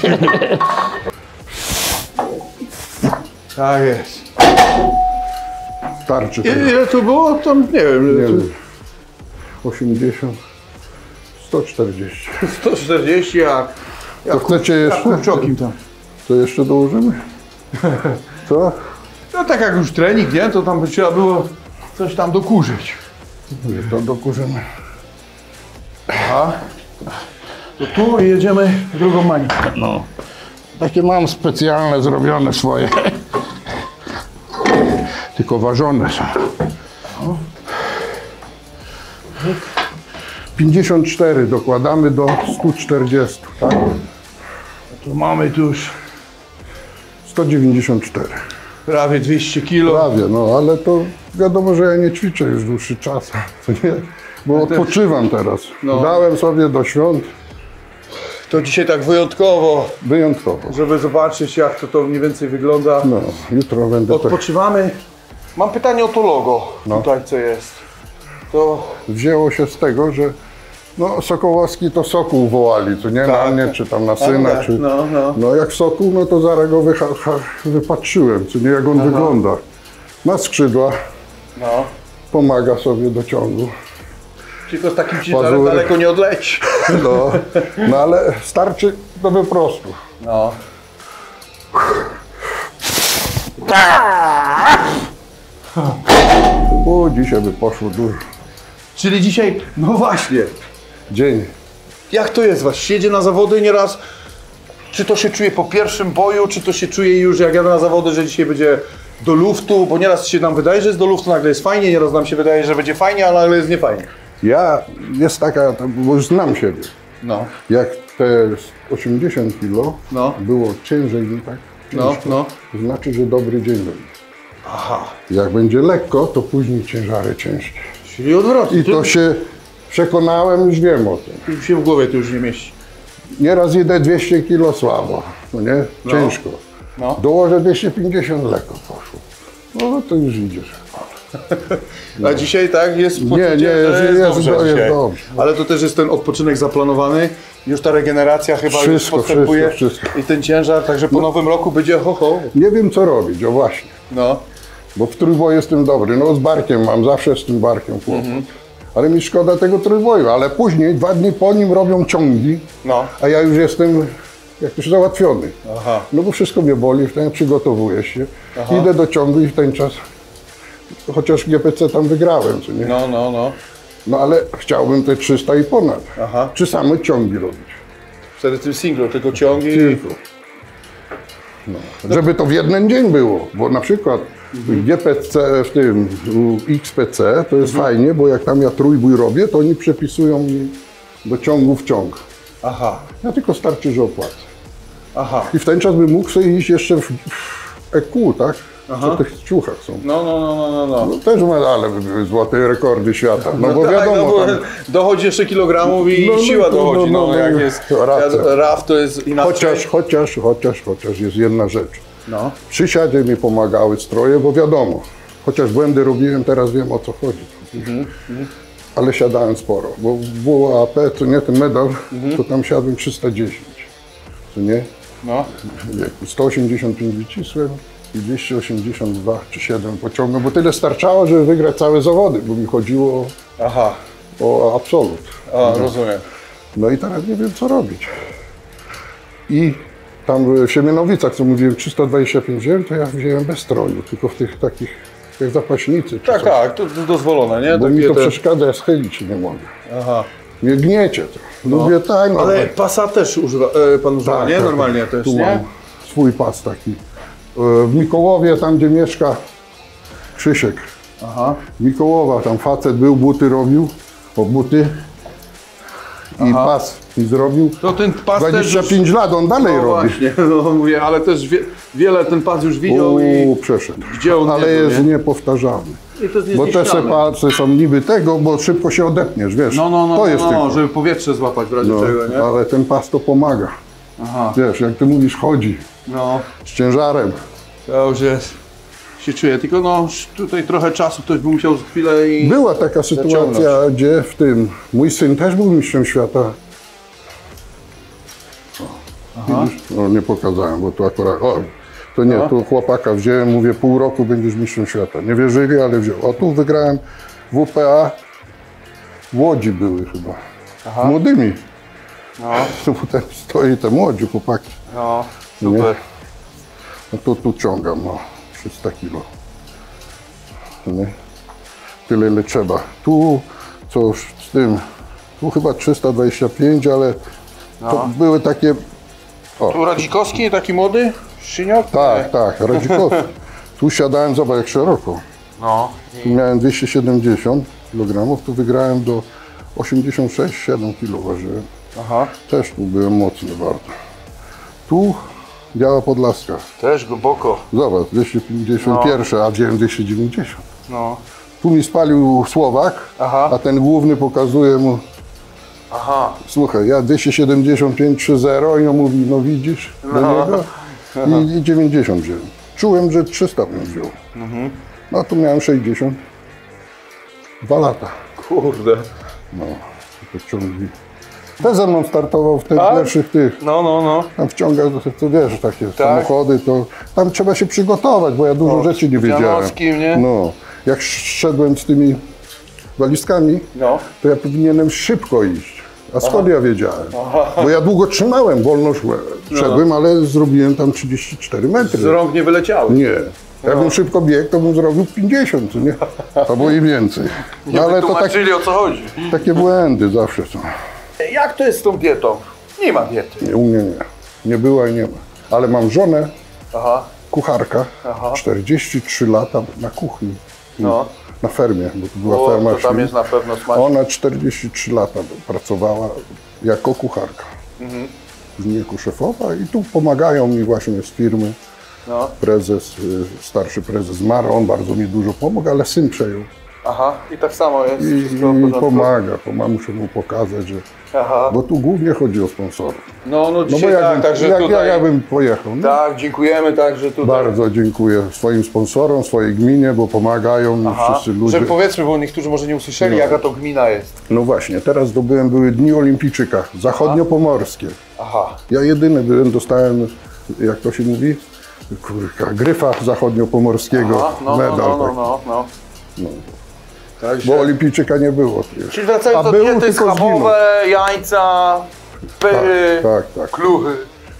Tak jest. Starczy I- tego. Ile tu było? To nie wiem. Nie tu wiem. osiemdziesiąt, sto czterdzieści. sto czterdzieści, a To chcecie jak jeszcze? kurczokim tam. To jeszcze dołożymy? Co? No tak jak już trening, nie? To tam by trzeba było coś tam dokurzyć. Nie, to dokurzymy. Aha. To tu i jedziemy drugą manią. No. Takie mam specjalne, zrobione swoje. Tylko ważone są. pięćdziesiąt cztery dokładamy do stu czterdziestu, tak? Tu mamy tu już sto dziewięćdziesiąt cztery. prawie dwieście kilo. Prawie, no ale to wiadomo, że ja nie ćwiczę już dłuższy czas, to nie? Bo odpoczywam teraz. No. Dałem sobie do świąt To dzisiaj tak wyjątkowo, wyjątkowo. żeby zobaczyć, jak to, to mniej więcej wygląda. No, jutro będę tak. Odpoczywamy. Mam pytanie o to logo, No. tutaj co jest. To Wzięło się z tego, że no, Sokołowski to Sokół wołali, co nie? Na Tak. mnie, czy tam na syna, tak, czy... no, no. No jak Sokół, no to zaraz go wycha- ha- wypatrzyłem, co nie? Jak on wygląda. Ma skrzydła, no. pomaga sobie do ciągu. Tylko z takim ciężarem Pazury. daleko nie odleci. No, no ale starczy do wyprostu. No. O, dzisiaj by poszło dużo. Czyli dzisiaj, no właśnie, Dzień. jak to jest was? Jedzie na zawody nieraz, czy to się czuje po pierwszym boju, czy to się czuje już jak jadę na zawody, że dzisiaj będzie do luftu, bo nieraz się nam wydaje, że jest do luftu, nagle jest fajnie, nieraz nam się wydaje, że będzie fajnie, ale nagle jest niefajnie. Ja, jest taka, bo już znam siebie. No, Jak te osiemdziesiąt kilo No. było ciężej, nie tak? no, ciężko, no. To znaczy, że dobry dzień będzie. Aha, Jak będzie lekko, to później ciężary ciężkie. czyli odwrotnie. I to się przekonałem, już wiem o tym. Tu się w głowie to już nie mieści. Nieraz idę dwieście kilo słabo, no nie? Ciężko. No. Dołożę dwieście pięćdziesiąt, lekko poszło. No to już idziesz. A dzisiaj tak jest poczucie, nie, że jest- jest, jest dobrze do- jest dzisiaj. dobrze. Ale to też jest ten odpoczynek zaplanowany, już ta regeneracja chyba już Wszystko, postępuje wszystko, wszystko. i ten ciężar, także po nowym roku będzie ho, ho. Nie wiem co robić, o właśnie. No, Bo w trójboju jestem dobry. No z barkiem mam, zawsze z tym barkiem kłopot. Mhm. Ale mi szkoda tego trójboju. Ale później, dwa dni po nim robią ciągi, no, a ja już jestem, jak to się załatwiony. aha. No bo wszystko mnie boli, wtedy przygotowuję się. Idę do ciągu i w ten czas, chociaż G P C tam wygrałem, co nie? No, no, no. No ale chciałbym te trzysta i ponad. Aha. Czy same ciągi robić. Wtedy tym singlu, tylko ciągi. Tylko. No. Żeby to w jeden dzień było, bo na przykład w G P C, w tym u X P C to jest fajnie, bo jak tam ja trójbój robię, to oni przepisują mi do ciągu w ciąg. Aha, Ja tylko starczy, że opłacę. aha. I w ten czas bym mógł sobie iść jeszcze w w E Q, tak? Co w tych ciuchach są. No, no, no, no, no, no. No też medale by były złote rekordy świata. No, bo tak, wiadomo, no, bo tam, dochodzi jeszcze kilogramów i No, no, siła no, dochodzi, no, no, no, jak no, jest racja. R A F to jest inaczej. chociaż, chociaż, chociaż, chociaż jest jedna rzecz. No, Przy siadzie mi pomagały stroje, bo wiadomo, chociaż błędy robiłem, teraz wiem o co chodzi. Ale siadałem sporo, bo było A P, co nie, ten medal, to tam siadłem trzysta dziesięć, co nie? No. wieku. sto osiemdziesiąt pięć wycisłem i dwieście osiemdziesiąt dwa czy siedem pociągnął, bo tyle starczało, żeby wygrać całe zawody, bo mi chodziło Aha. o, o absolut. O, rozumiem. No i teraz nie wiem, co robić. I tam w Siemianowicach, co mówiłem, trzysta dwadzieścia pięć wziąłem, to ja wziąłem bez stroju, tylko w tych takich, jak zapaśnicy. czy Tak, coś. tak, to, to dozwolone, nie? Bo Takie mi to te... przeszkadza, ja schylić się nie mogę. Aha. Mnie gniecie to. Lubię tak, no. Ale pasa też używa, e, pan używa, Tak, nie? tak, Normalnie tak. też, Tu nie? mam swój pas taki. E, W Mikołowie, tam gdzie mieszka Krzysiek. Aha. Mikołowa, tam facet był, buty robił, o buty i Aha. pas mi zrobił. To ten pas dwadzieścia też pięć lat on dalej No robi. właśnie, no mówię, ale też wie, wiele ten pas już widział U, i, przeszedł. gdzie on Ale nie był, jest nie? niepowtarzalny. i to jest Bo te niezniszczalne. pasy są niby tego, bo szybko się odetniesz, wiesz. No, no, no, to no, jest no, tylko. żeby powietrze złapać w razie No, czego, nie? ale ten pas to pomaga. Aha, Wiesz, jak ty mówisz, chodzi no, z ciężarem. to już jest, się czuję, tylko no tutaj trochę czasu ktoś by musiał za chwilę i... Była taka sytuacja, Zaciągnąć. gdzie w tym, mój syn też był mistrzem świata. Aha. Widzisz? No nie pokazałem, bo tu akurat, o, to nie, No. tu chłopaka wziąłem, mówię, pół roku będziesz mistrzem świata. Nie wierzyli, ale wziął. A tu wygrałem W P A, w Łodzi były chyba, Aha. młodymi. No, Tu potem stoi te młodzi chłopaki. no, super. No to tu ciągam, no, trzysta kilo. Nie? Tyle, ile trzeba. Tu, co już z tym, tu chyba trzysta dwadzieścia pięć, ale to No. były takie, Tu Radzikowski, taki młody, Szyniok? tak, tak, Radzikowski. Tu siadałem, zobacz jak szeroko. No, Tu miałem dwieście siedemdziesiąt kilogramów, tu wygrałem do osiemdziesiąt sześć siedem kilo ważyłem. aha, Też tu byłem mocny bardzo. Tu Biała Podlaska. też głęboko, Zobacz, dwieście pięćdziesiąt jeden, a wziąłem dwieście dziewięćdziesiąt. no, Tu mi spalił Słowak, Aha. a ten główny pokazuje mu, aha, słuchaj, ja dwieście siedemdziesiąt pięć trzy zero i on mówi, no widzisz, do No. niego i, i dziewięćdziesiąt wziąłem. Czułem, że trzysta bym wziął. Mhm. No tu miałem sześćdziesiąt dwa lata. kurde. No, to ciągli. Też ze mną startował w tych Tak? pierwszych tych. No, no, no. Tam wciąga, to, to wiesz, takie samochody, to tam trzeba się przygotować, bo ja dużo No, rzeczy nie z wiedziałem. Janowskim, nie? No, jak szedłem z tymi walizkami, No. to ja powinienem szybko iść. A skąd ja wiedziałem? Bo ja długo trzymałem, wolno szłem. Szedłem, ale zrobiłem tam trzydzieści cztery metry. Z rąk nie wyleciały. Nie. Jakbym szybko biegł, to bym zrobił pięćdziesiąt, co nie? Albo i więcej. Nie No, ale to tak, wytłumaczyli, o co chodzi. takie błędy zawsze są. Jak to jest z tą dietą? Nie ma diety. Nie, u mnie nie. Nie była i nie ma. Ale mam żonę, Aha, kucharka, Aha. czterdzieści trzy lata na kuchni. no. Na fermie, bo to była O, ferma to tam świń. jest na pewno smaczne. Ona czterdzieści trzy lata pracowała jako kucharka. Mhm. Później jako szefowa i tu pomagają mi właśnie z firmy. No. Prezes, y, starszy prezes zmarł, on bardzo mi dużo pomógł, ale syn przejął. Aha, i tak samo jest. I, wszystko w i porządku. pomaga, pomaga, muszę mu pokazać, że... Aha. Bo tu głównie chodzi o sponsorów. No, no No bo dzisiaj tak, jakbym, także jak, tutaj... ja bym pojechał. No, Tak, dziękujemy także tutaj. bardzo dziękuję swoim sponsorom, swojej gminie, bo pomagają mi Aha. wszyscy ludzie. Że powiedzmy, bo niektórzy może nie usłyszeli, No. jaka to gmina jest. No właśnie, teraz zdobyłem, były Dni Olimpijczyka, zachodniopomorskie. Aha. Ja jedyny byłem, dostałem, jak to się mówi, kurka, gryfa zachodniopomorskiego, Aha, no, medal. no, no, taki. no, no. No. Także... Bo Olimpijczyka nie było. Czyli wracając A do był, diety, tylko schabowe, jajca, pyry, Tak, tak, tak. kluchy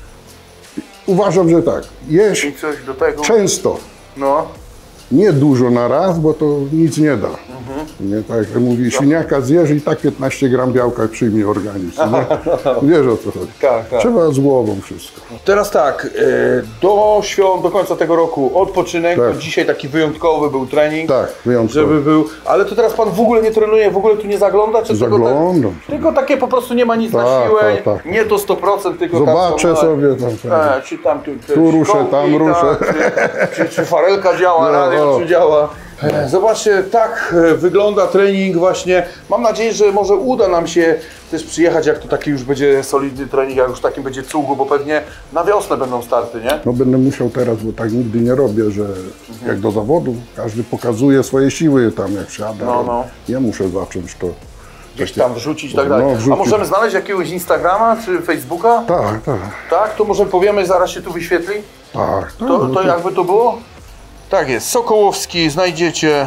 Uważam, że tak, jeść i coś do tego. często, No. nie dużo na raz, bo to nic nie da. Nie, tak jak mówi, świniaka zjesz i tak piętnaście gram białka przyjmie organizm. Nie? Wiesz o co chodzi. Tak, tak. Trzeba z głową wszystko. Teraz tak, e, do świąt, do końca tego roku odpoczynek, Tak. to dzisiaj taki wyjątkowy był trening. Tak, wyjątkowo. Żeby był, ale to teraz pan w ogóle nie trenuje, w ogóle tu nie zagląda? Czy tylko, Zaglądam. tak, tylko takie po prostu nie ma nic na Tak, siłę, tak, tak. nie to sto procent, tylko Zobaczę tam są, sobie tam. e, czy tam tu, te Tu ruszę, szkołki, tam ruszę. tak, czy, czy, czy farelka działa, No, radio no. czy działa. E, Zobaczcie, tak e, wygląda trening właśnie. Mam nadzieję, że może uda nam się też przyjechać, jak to taki już będzie solidny trening, jak już takim będzie cugu, bo pewnie na wiosnę będą starty, nie? No będę musiał teraz, bo tak nigdy nie robię, że jak do zawodu każdy pokazuje swoje siły tam jak siada. No, no. Ja muszę zacząć to gdzieś tam wrzucić i tak dalej. No, A wrzucić. możemy znaleźć jakiegoś Instagrama czy Facebooka? Tak, tak, Tak, to może powiemy, zaraz się tu wyświetli. tak. To, no to jakby to było? Tak jest, Sokołowski, znajdziecie.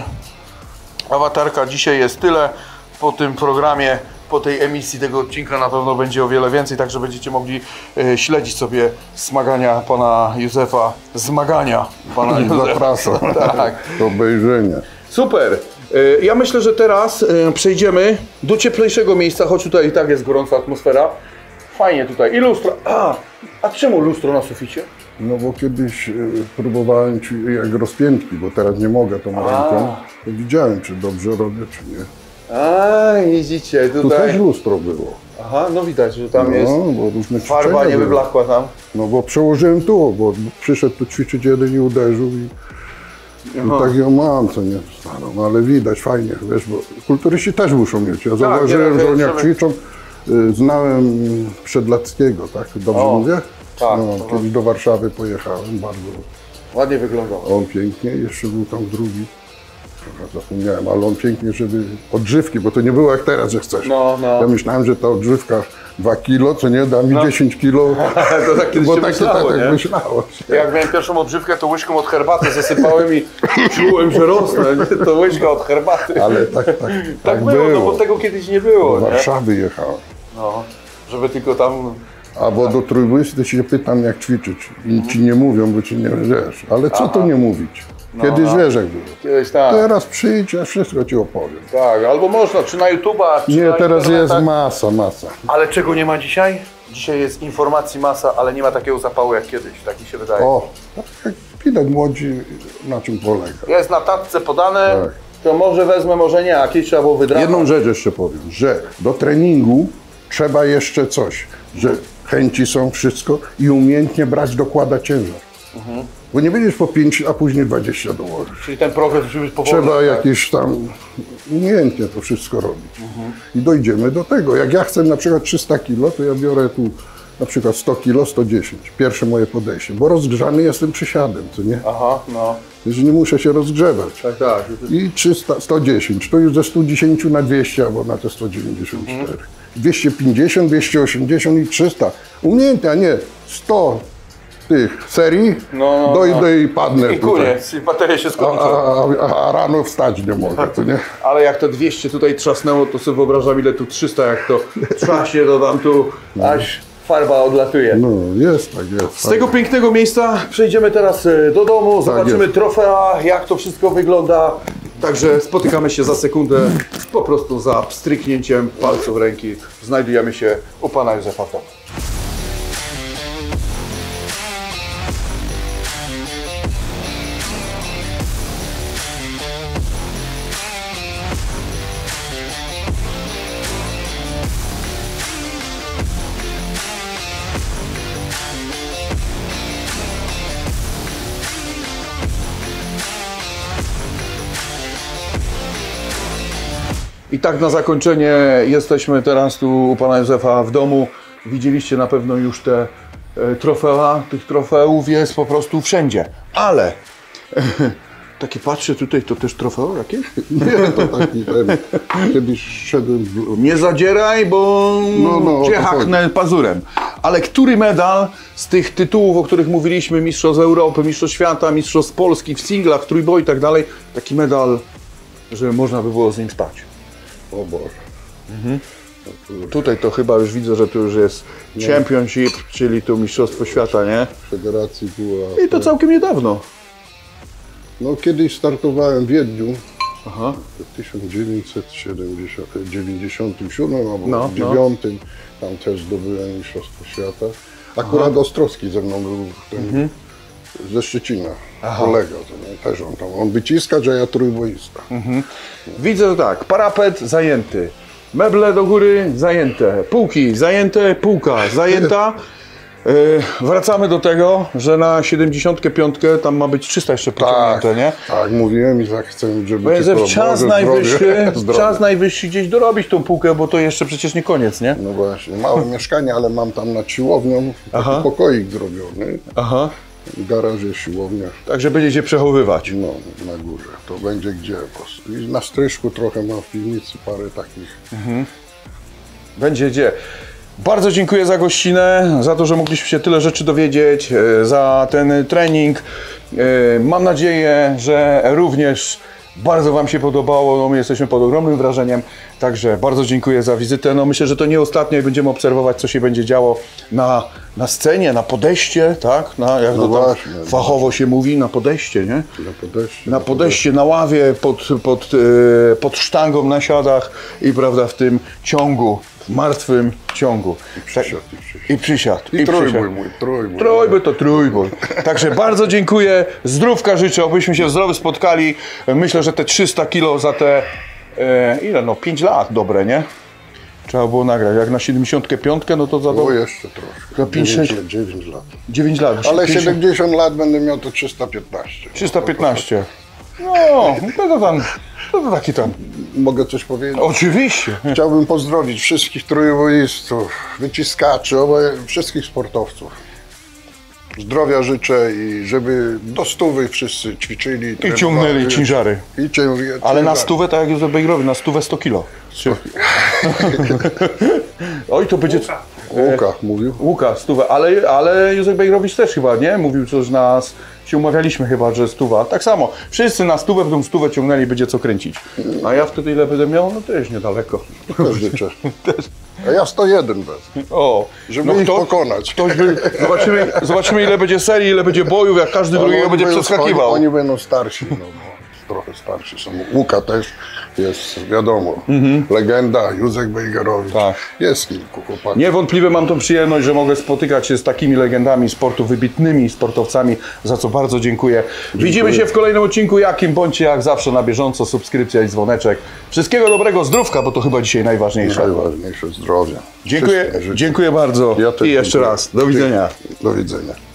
Awatarka dzisiaj jest tyle. Po tym programie, po tej emisji tego odcinka na pewno będzie o wiele więcej, także będziecie mogli e, śledzić sobie smagania pana Józefa, zmagania pana Józefa. Zapraszam Tak. do obejrzenia. Super. E, Ja myślę, że teraz e, przejdziemy do cieplejszego miejsca, choć tutaj i tak jest gorąca atmosfera. Fajnie tutaj. I lustro. A, a czemu lustro na suficie? No bo kiedyś e, próbowałem ci jak rozpiętki, bo teraz nie mogę tą ręką. To widziałem, czy dobrze robię, czy nie. A, widzicie, Tu tutaj. też lustro było. Aha, no widać, że tam No, jest. bo różne Farba ćwiczenia nie były. wyblakła tam. No bo przełożyłem tu, bo przyszedł tu ćwiczyć jeden i uderzył i, i tak ją mam, co nie, starą, no, ale widać fajnie, wiesz, bo kulturyści też muszą mieć. Ja zauważyłem, ja że oni wiem, jak że my- ćwiczą, y, znałem Przedlackiego, tak? Dobrze O, mówię? tak, No, to- kiedyś do Warszawy pojechałem, bardzo, Ładnie wyglądał. on pięknie, jeszcze był tam drugi. Dobra, zapomniałem, ale on pięknie, żeby odżywki, bo to nie było jak teraz, że chcesz. No, no. Ja myślałem, że ta odżywka dwa kilo, co nie, da mi dziesięć kilo, To tak kiedyś bo się tak, myślało, tak, nie? tak myślało się. Jak miałem pierwszą odżywkę, to łyżką od herbaty zasypałem i czułem, że rosnę. Nie? To łyżka od herbaty. Ale tak, tak, tak, Tak było, no bo tego kiedyś nie było, Do nie? Warszawy jechałem. No, żeby tylko tam... A bo do Trójbójstwa się pytam, jak ćwiczyć. I ci nie mówią, bo ci nie wiesz. Ale co tu nie mówić? Kiedyś no. wiesz, jak było. Kiedyś tak, Teraz przyjdź, ja wszystko ci opowiem. tak, albo można, czy na YouTube'a, czy Nie, na teraz jest internetach. masa, masa. Ale czego nie ma dzisiaj? Dzisiaj jest informacji masa, ale nie ma takiego zapału jak kiedyś, tak mi się wydaje. O, tak jak widać młodzi, na czym polega. Jest na tatce podane, Tak. to może wezmę, może nie, a kiedyś trzeba było wydrapać. Jedną rzecz jeszcze powiem, że do treningu trzeba jeszcze coś, że chęci są, wszystko i umiejętnie brać, dokładać ciężar. Mhm. Bo nie będziesz po pięć, a później dwadzieścia dołożyć. Czyli ten progres musi być powolny. Trzeba tak? jakieś tam umiejętnie to wszystko robić. I dojdziemy do tego. Jak ja chcę na przykład trzysta kilo, to ja biorę tu na przykład sto kilo, sto dziesięć. Pierwsze moje podejście, bo rozgrzany jestem przysiadem, co nie? Aha, no. Więc nie muszę się rozgrzewać. Tak, tak. I trzysta, sto dziesięć, to już ze stu dziesięciu na dwieście albo na te sto dziewięćdziesiąt cztery. dwieście pięćdziesiąt, dwieście osiemdziesiąt i trzysta. Umiejętnie, a nie sto tych serii, No, no, dojdę no. i padnę I tutaj. koniec, i baterie się A, skończą. a, a, a rano wstać nie mogę, to nie? Ale jak to dwieście tutaj trzasnęło, to sobie wyobrażam, ile tu trzysta, jak to trzaśnie, to tam tu aż farba odlatuje. No, jest tak, jest. Z tego pięknego miejsca przejdziemy teraz e, do domu, zobaczymy jest. trofea, jak to wszystko wygląda. Także spotykamy się za sekundę, po prostu za pstryknięciem palców ręki. Znajdujemy się u pana Józefa w domu. I tak na zakończenie jesteśmy teraz tu u pana Józefa w domu. Widzieliście na pewno już te e, trofea. Tych trofeów jest po prostu wszędzie. Ale takie patrzę tutaj, to też trofeo jakieś? Nie, to taki ten, kiedyś szedłem w... Nie zadzieraj, bo No, no, o cię to haknę pazurem. Ale który medal z tych tytułów, o których mówiliśmy, Mistrzostw Europy, Mistrzostw Świata, Mistrzostw Polski w singlach, w trójboju i tak dalej, taki medal, że można by było z nim spać? O Boże. Tutaj to chyba już widzę, że tu już jest Championship, czyli tu Mistrzostwo Świata, nie? W federacji była... I to całkiem niedawno. No kiedyś startowałem w Wiedniu Aha. w tysiąc dziewięćset dziewięćdziesiątym siódmym albo No, no. dziewiątym. Tam też zdobyłem Mistrzostwo Świata. Akurat Ostrowski ze mną był ten, Mhm. ze Szczecina, kolega. To nie? Też on tam, on wyciskacz, a ja trójboista. Mhm. Widzę, że tak, parapet zajęty, meble do góry zajęte, półki zajęte, półka zajęta. Yy, wracamy do tego, że na siedemdziesiątkę pięć tam ma być trzysta jeszcze pociągnięte, nie? Tak, mówiłem i tak chcę, żeby Bo jest tylko czas Boże, najwyższy, zdrowie, zdrowie. czas najwyższy gdzieś dorobić tą półkę, bo to jeszcze przecież nie koniec, nie? No właśnie, małe mieszkanie, ale mam tam nad siłownią taki Aha. pokoik zrobiony. Aha. Garaż jest siłownia. Także będziecie przechowywać. No, na górze. To będzie gdzie po prostu. I na stryżku trochę mam w piwnicy parę takich. Będzie gdzie. Bardzo dziękuję za gościnę, za to, że mogliśmy się tyle rzeczy dowiedzieć, e, za ten trening. E, Mam nadzieję, że również bardzo Wam się podobało. No, my jesteśmy pod ogromnym wrażeniem, także bardzo dziękuję za wizytę. No, myślę, że to nie ostatnio i będziemy obserwować, co się będzie działo na, na scenie, na podejście, tak? Na, jak No to tam właśnie, fachowo się mówi, na podejście, nie? Na podejście. Na podejście, na ławie, pod, pod, e, pod sztangą na siadach i prawda, w tym ciągu, w martwym ciągu. I przysiad, i przysiad. I przysiad. I trójbój mój, trójbój. Trójbój to trójbój. Także bardzo dziękuję, zdrówka życzę, obyśmy się zdrowy spotkali. Myślę, że te trzysta kilo za te, e, ile no, pięć lat dobre, nie? Trzeba było nagrać. Jak na siedemdziesiątkę pięć, no to za O, do... jeszcze troszkę. Za pięć, dziewięć sześć- lat, dziewięć lat. dziewięć lat. Ale pięćdziesiąt siedemdziesiąt lat będę miał to trzysta piętnaście. trzysta piętnaście. No, no to tam, to, to taki tam. Mogę coś powiedzieć? Oczywiście. Chciałbym pozdrowić wszystkich trójboistów, wyciskaczy, oboje, wszystkich sportowców. Zdrowia życzę i żeby do stówy wszyscy ćwiczyli. I trenowali. ciągnęli ciężary. I ciągnęli. Ale na stówę, tak jak Józef Bejgrowi, na stówę sto kilo. Oj, to będzie... Łukach mówił. Łukasz, stówę, ale, ale Józef Bejrowicz też chyba, nie? Mówił, że nas się umawialiśmy chyba, że stuwa. Tak samo, wszyscy na stówę, w tą stówę ciągnęli, będzie co kręcić. A ja wtedy ile będę miał? No też niedaleko. Też życzę. A ja sto jeden wezmę. O, Żeby ich pokonać. Ktoś by, zobaczymy, zobaczymy ile będzie serii, ile będzie bojów, jak każdy Ale drugiego oni będzie będą- przeskakiwał. Oni, oni będą starsi, no bo trochę starsi są. Łuka też jest, wiadomo, legenda, Józef Bejgerowicz. Tak. Jest kilku chłopaków. Niewątpliwie mam tą przyjemność, że mogę spotykać się z takimi legendami sportu, wybitnymi sportowcami, za co bardzo dziękuję. Widzimy się w kolejnym odcinku, jakim bądźcie jak zawsze na bieżąco, subskrypcja i dzwoneczek. Wszystkiego dobrego, zdrówka, bo to chyba dzisiaj najważniejsze. Najważniejsze zdrowie. Dziękuję, Wszystkim życzę. dziękuję bardzo Ja też i jeszcze dziękuję. raz, do widzenia. Do widzenia.